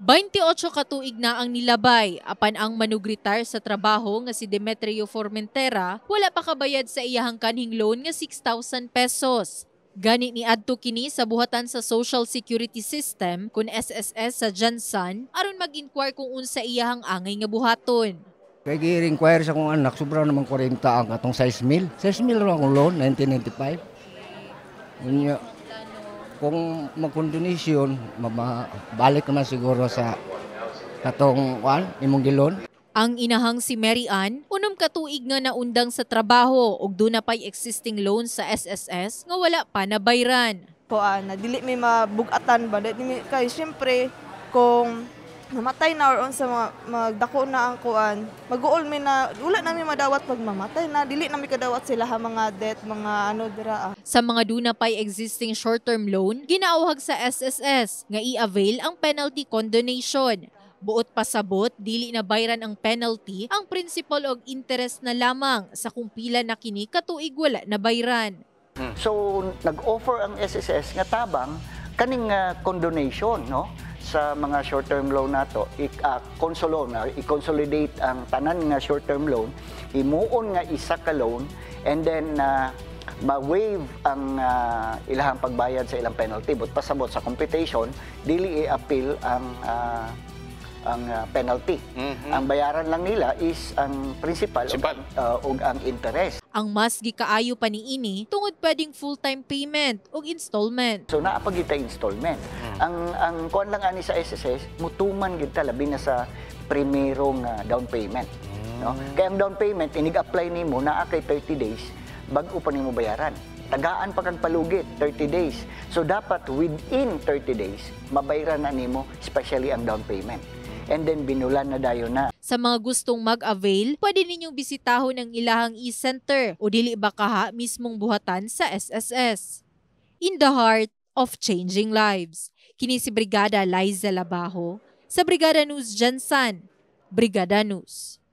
28 ka tuig na ang nilabay apan ang manugritar sa trabaho nga si Demetrio Formentera wala pa kabayad sa iyahang kanhing loan nga 6,000 pesos. Gani ni adto kini sa buhatan sa Social Security System kun SSS sa Jansan aron mag-inquire kung unsa iyahang angay nga buhaton. Kaya gi-inquire sa kong anak, sobra naman 40 ang atong 6,000. 6,000 lang akong loan, 1995. Unya, kung mag-condonation, balik naman siguro sa katong imong gilon. Ang inahang si Mary Ann, unom ka tuig nga naundang sa trabaho ug doon na pay existing loan sa SSS nga wala pa nabayran. Na dili may mabugatan ba dili kay syempre kung mamatay na or unsa magdako na ang kuan mag-uol mi na wala na mi madawat pag mamatay na dili na mi kadawat sila ha mga debt mga ano dira. Sa mga duna pay existing short-term loan ginaawhag sa SSS nga i-avail ang penalty condonation. Buot pasabot dili na bayran ang penalty ang principal og interest na lamang sa kung pila na kini katuig wala na bayran. So nag-offer ang SSS nga tabang kaning condonation no sa mga short-term loan nato i-consolidate ang tanan nga short-term loan, imuon nga isa ka loan and then ma-waive ang ilahang pagbayad sa ilang penalty but pasabot sa computation dili i-appeal ang penalty. Ang bayaran lang nila is ang principal ug ang interest. Ang mas gikaayo pa niini tungod pwedeng full-time payment ug installment. So naa pa gyud ta installment. Ang kuan lang ani sa SSS mutuman gyud ta labi na sa primerong down payment. No? Kaya ang down payment inig-apply nimo naa kay 30 days bag-o pa nimo bayaran. Tagaan pa kag palugit 30 days. So dapat within 30 days mabayaran na nimo especially ang down payment. And then binulan na dayon na. Sa mga gustong mag-avail, pwede ninyong bisitahon ang ilahang e-center o dili ba kaha mismong buhatan sa SSS. In the heart of changing lives. Kini si Brigada Liza Labajo sa Brigada News Jansan. Brigada News.